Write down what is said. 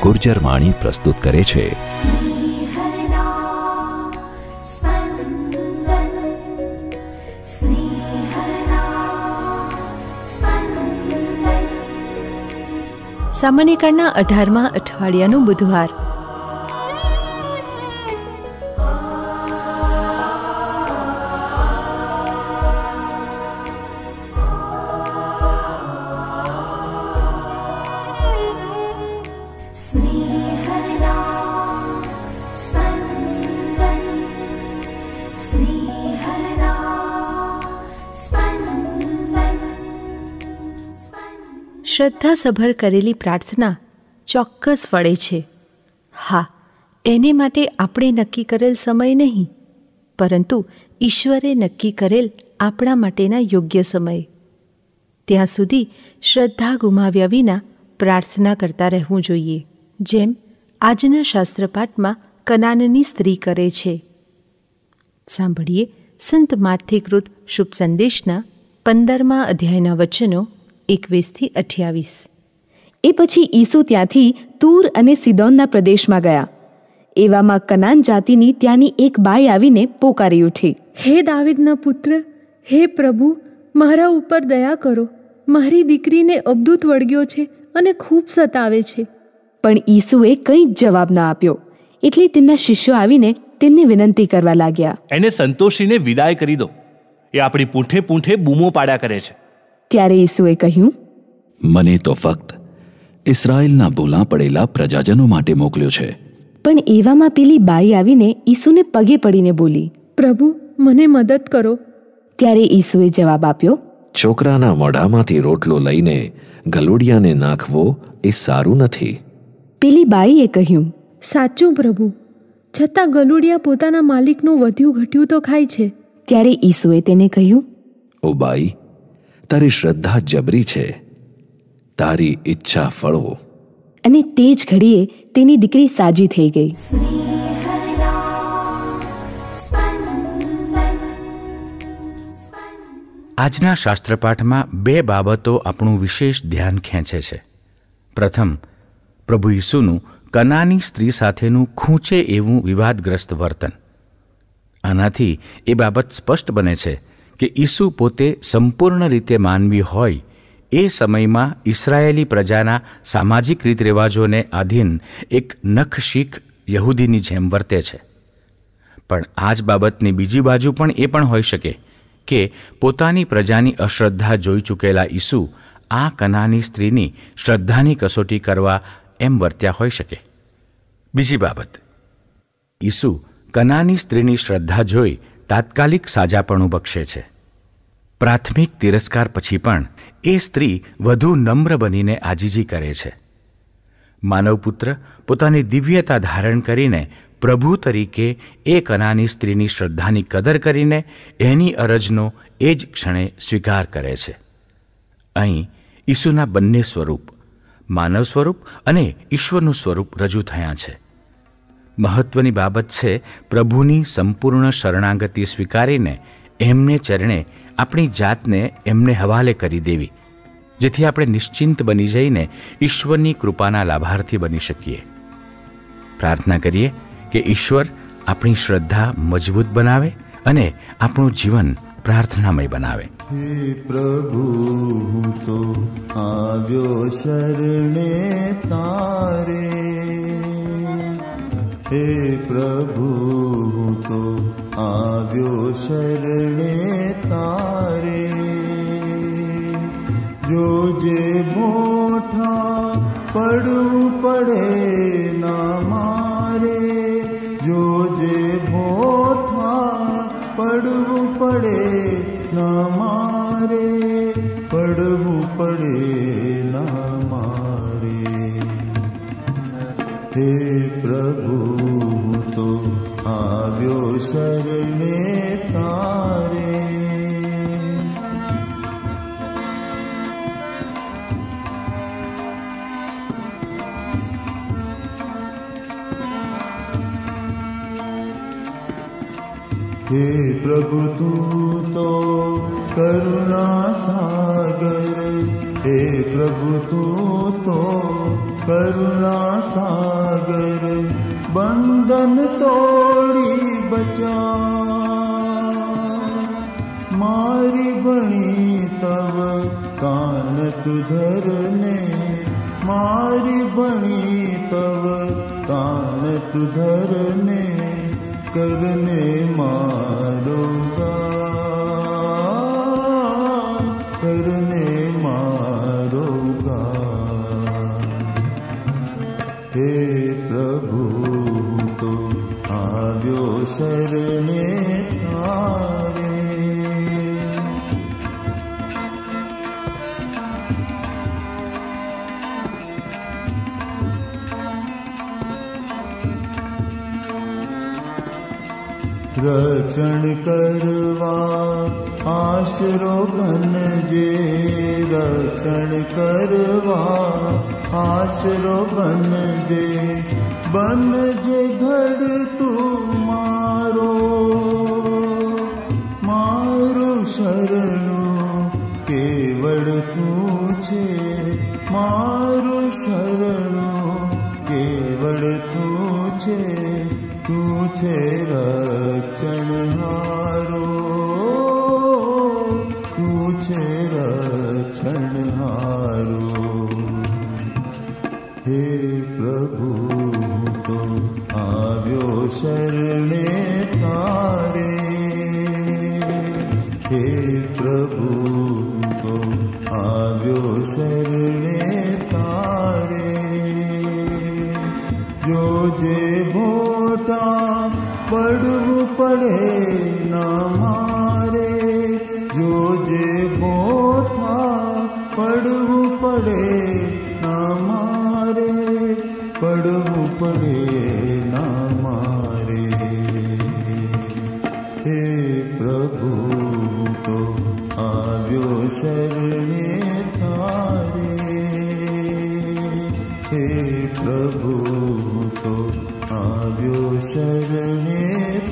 ગુર્જર વાણી પ્રસ્તુત કરે છે. સામાન્ય કાળના 18મા અઠવાડિયાનું બુધવાર. શ્રદ્ધાસભર કરેલી પ્રાર્થના ચોક્કસ ફળે છે. હા, એને માટે આપણે નક્કી કરેલ સમય નહીં, પરંતુ ઈશ્વરે નક્કી કરેલ આપણા માટેના યોગ્ય સમય. ત્યાં સુધી શ્રદ્ધા ગુમાવ્યા વિના પ્રાર્થના કરતા રહેવું જોઈએ, જેમ આજના શાસ્ત્રપાઠમાં કનાનની સ્ત્રી કરે છે. સાંભળીએ સંત માથેકૃત શુભ સંદેશના 15મા અધ્યાયના વચનો 21-28. એ પછી ઈસુ ત્યાંથી તૂર અને સિદોનના પ્રદેશમાં ગયા. એવામાં કનાન જાતિની ત્યાંની એક બાઈ આવીને પોકારી ઉઠી, હે દાવીદના પુત્ર, હે પ્રભુ, મારા ઉપર દયા કરો. મારી દીકરીને અબદૂત વળગ્યો છે અને ખૂબ સતાવે છે. પણ ઈસુએ કંઈ જ જવાબ ન આપ્યો. એટલે તેમના શિષ્યો આવીને તેમને વિનંતી કરવા લાગ્યા, એને સંતોષીને વિદાય કરી દો. એ આપણી પૂંઠે પૂંઠે બૂમો પાડ્યા કરે છે. ત્યારે ઈસુએ કહ્યું, મને તો ફક્ત ઇસ્રાયેલના ભૂલા પડેલા પ્રજાજનો માટે મોકલ્યો છે. પણ એવામાં પેલી બાઈ આવીને ઈસુને પગે પડીને બોલી, પ્રભુ, મને મદદ કરો. ત્યારે ઈસુએ જવાબ આપ્યો, છોકરાના મોઢામાંથી રોટલો લઈને ગલુડિયાને નાખવો એ સારું નથી. પેલી બાઈએ કહ્યું, સાચું પ્રભુ, છતાં ગલુડિયા પોતાના માલિકનું વધ્યું ઘટ્યું તો ખાય છે. ત્યારે ઈસુએ તેને કહ્યું, ઓ બાઈ, તારી શ્રદ્ધા જબરી છે, તારી ઈચ્છા ફળો. અને તે જ ઘડીએ તેની દીકરી સાજી થઈ ગઈ. આજના શાસ્ત્રપાઠમાં 2 બાબતો આપણું વિશેષ ધ્યાન ખેંચે છે. પ્રથમ, પ્રભુ ઈસુનું કનાની સ્ત્રી સાથેનું ખૂંચે એવું વિવાદગ્રસ્ત વર્તન. આનાથી એ બાબત સ્પષ્ટ બને છે કે ઈસુ પોતે સંપૂર્ણ રીતે માનવી હોય એ સમયમાં ઇસરાયેલી પ્રજાના સામાજિક રીત રિવાજોને આધીન એક નખશીખ યહૂદીની જેમ વર્તે છે. પણ આ જ બાબતની બીજી બાજુ પણ એ પણ હોઈ શકે કે પોતાની પ્રજાની અશ્રદ્ધા જોઈ ચૂકેલા ઈસુ આ કનાની સ્ત્રીની શ્રદ્ધાની કસોટી કરવા એમ વર્ત્યા હોઈ શકે. બીજી બાબત, ઈસુ કનાની સ્ત્રીની શ્રદ્ધા જોઈ તાત્કાલિક સાજાપણું બક્ષે છે. પ્રાથમિક તિરસ્કાર પછી પણ એ સ્ત્રી વધુ નમ્ર બનીને આજીજી કરે છે. માનવપુત્ર પોતાની દિવ્યતા ધારણ કરીને પ્રભુ તરીકે એ કનાની સ્ત્રીની શ્રદ્ધાની કદર કરીને એની અરજનો એ જ ક્ષણે સ્વીકાર કરે છે. અહીં ઈસુના બંને સ્વરૂપ, માનવ સ્વરૂપ અને ઈશ્વરનું સ્વરૂપ રજૂ થયા છે. મહત્વની બાબત છે પ્રભુની સંપૂર્ણ શરણાગતિ સ્વીકારીને એમને ચરણે આપણી જાતને એમને હવાલે કરી દેવી, જેથી આપણે નિશ્ચિંત બની જઈને ઈશ્વરની કૃપાના લાભાર્થી બની શકીએ. પ્રાર્થના કરીએ કે ઈશ્વર આપણી શ્રદ્ધા મજબૂત બનાવે અને આપણું જીવન પ્રાર્થનામય બનાવે. હે પ્રભુ, હું તો આવ્યો શરણે તારે. હે પ્રભુ, હું તો આવ્યો શરણે તારે. જોજે મોઠા પડવું પડે ના મારે. જોજે મોઠા પડવું પડે ના મારે. પડવું પડે ના મારે. હે પ્રભુ, હું તો આવ્યો શરણે તારે. हे प्रभु तू तो करुणा सागर, हे प्रभु तू तो करुणा सागर, बंधन तोड़ी बचा मारी बणी तव कान तुधरने, मारी बणी तव कान तुधरने, करने मारोगा, करने मारोगा। हे प्रभु तो आव्यो शरणे तारे, रक्षण करवा आशरो बनजे, रक्षण करवा आशरो बनजे, बनजे घड़ तू मारो, मारो शरणो केवल तू छे, मारो शरणो केवल तू छे, तू छे रक्षणहारो, तू छे रक्षणहारो। हे प्रभु तो आव्यो शरणे तारे, हे प्रभु तो आव्यो शरणे तारे, जो जे भोटा पड़वू पड़े न मारे, जो जे भोटा पड़वू पड़े न मारे, पड़वू पड़े न मारे। हे प्रभु तो आव्यो शरणे तारे, हे प्रभु तो आव्यो शरणे